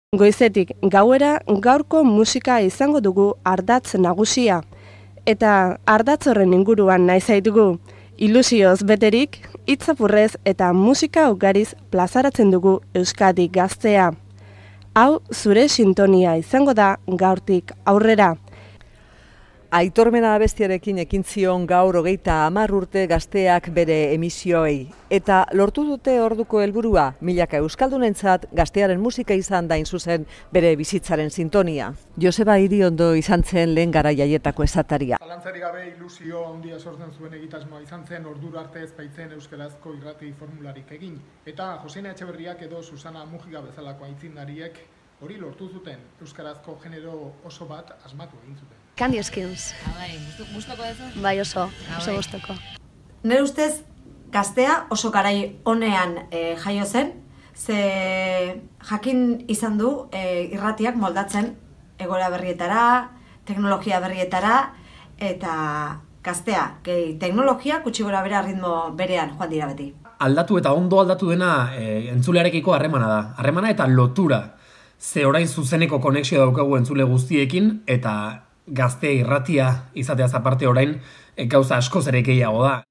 Goizetik gauera gaurko musika izango dugu ardatz nagusia. Eta ardatz horren inguruan nahi zaitugu. Ilusioz beterik, hitzapurrez eta musika ugariz plazaratzen dugu Euskadi gaztea. Hau zure sintonia izango da gaurtik aurrera. Aitor Mena abestiarekin ekin zion gaur 30 urte gazteak bere emisioei. Eta lortu dute orduko helburua, milaka euskaldunentzat gaztearen musika izan da zuzen bere bizitzaren sintonia. Joseba Iriondo izan zen lehen garaiaietako esataria. Zalantzarik gabe ilusio handia sortzen zuen egitasmoa izan zen, ordura arte ez baitzen euskarazko irrati formularik egin. Eta Josena Etxeberriak edo Susana Mujiga bezalako aitzindariek hori lortu zuten, euskarazko genero oso bat asmatu egin zuten. Candy Skins. Gustoko duzu? Bai, oso gustoko. Nire ustez, gaztea oso garai honean jaio zen, ze jakin izan du irratiak moldatzen egoera berrietara, teknologia berrietara, eta gaztea, teknologia gutxi gora bera ritmo berean joan dira beti. Aldatu eta ondo aldatu dena entzulearekiko harremana da. Harremana eta lotura. Ze orain zuzeneko konexio daukagu entzule guztiekin, eta gazte irratia izateaz aparte orain gauza askoz ere gehiago da.